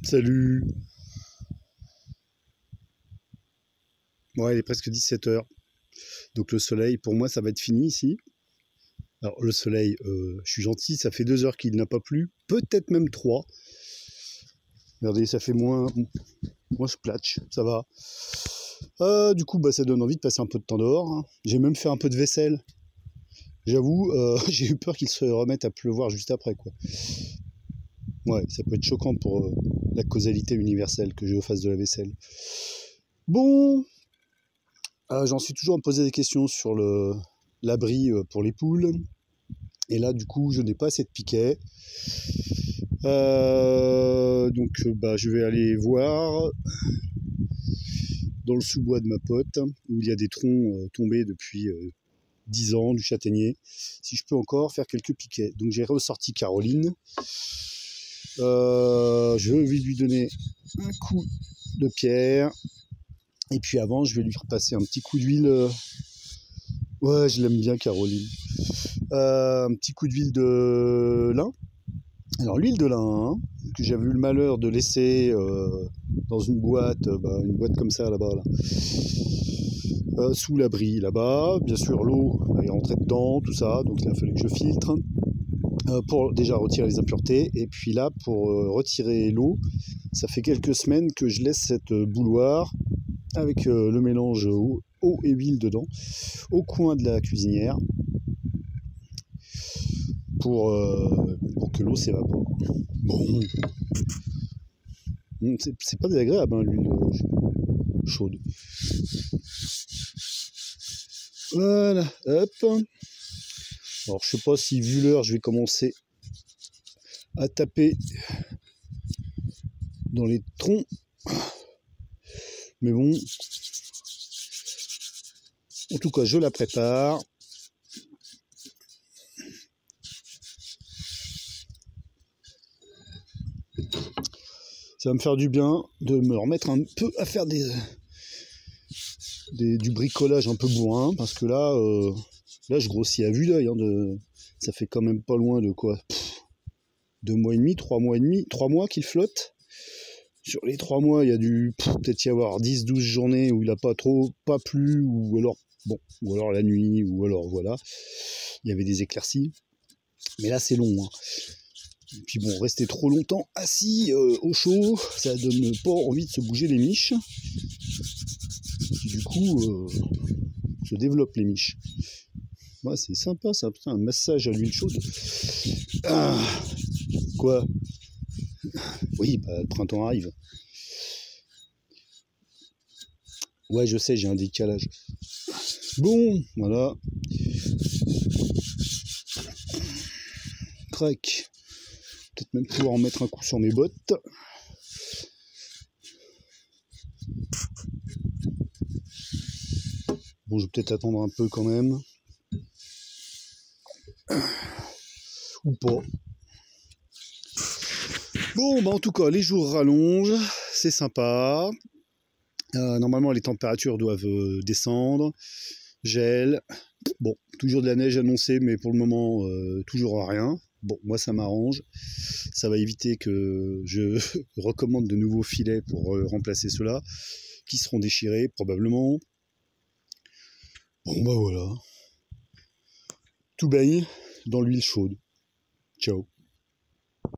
Salut. Ouais, il est presque 17 h. Donc le soleil, pour moi, ça va être fini ici. Alors le soleil, je suis gentil, ça fait 2 heures qu'il n'a pas plu. Peut-être même 3. Regardez, ça fait moins splatch, ça va. Du coup, ça donne envie de passer un peu de temps dehors, hein. J'ai même fait un peu de vaisselle. J'avoue, j'ai eu peur qu'il se remette à pleuvoir juste après, quoi. Ouais, ça peut être choquant pour la causalité universelle que je fasse de la vaisselle. Bon, j'en suis toujours à me poser des questions sur l'abri pour les poules. Et là, du coup, je n'ai pas assez de piquets. Donc, je vais aller voir dans le sous-bois de ma pote, où il y a des troncs tombés depuis 10 ans, du châtaignier, si je peux encore faire quelques piquets. Donc j'ai ressorti Caroline. Je vais lui donner un coup de pierre. Et puis avant, je vais lui repasser un petit coup d'huile. Ouais, je l'aime bien, Caroline. Un petit coup d'huile de lin. Alors l'huile de lin, hein, que j'avais eu le malheur de laisser dans une boîte comme ça là-bas, sous l'abri là-bas. Bien sûr, l'eau est rentrée dedans, tout ça, donc il a fallu que je filtre pour déjà retirer les impuretés. Et puis là, pour retirer l'eau, ça fait quelques semaines que je laisse cette bouilloire avec le mélange eau et huile dedans au coin de la cuisinière pour que l'eau s'évapore. Bon, c'est pas désagréable, hein, l'huile chaude. Voilà, hop. Alors je sais pas si vu l'heure je vais commencer à taper dans les troncs, mais bon, en tout cas je la prépare. Ça va me faire du bien de me remettre un peu à faire du bricolage un peu bourrin, parce que là je grossis à vue d'œil, hein, ça fait quand même pas loin de quoi, 2 mois et demi, 3 mois et demi, 3 mois qu'il flotte. Sur les 3 mois, il y a dû peut-être y avoir 10-12 journées où il n'a pas plu, ou alors la nuit, ou alors voilà, il y avait des éclaircies. Mais là c'est long, hein. Et puis bon, rester trop longtemps assis au chaud, ça donne pas envie de se bouger les miches. Du coup, se développent les miches. Ouais, c'est sympa ça, putain, un massage à l'huile chaude. Ah, quoi? Oui, le printemps arrive. Ouais, je sais, j'ai un décalage. Bon, voilà. Crac. Peut-être même pouvoir en mettre un coup sur mes bottes. Bon, je vais peut-être attendre un peu quand même. Ou pas. Bon, en tout cas, les jours rallongent. C'est sympa. Normalement, les températures doivent descendre. Gel. Bon, toujours de la neige annoncée, mais pour le moment, toujours rien. Bon, moi, ça m'arrange. Ça va éviter que je recommande de nouveaux filets pour remplacer ceux-là, qui seront déchirés, probablement. Bon, voilà. Tout baigne dans l'huile chaude. Ciao.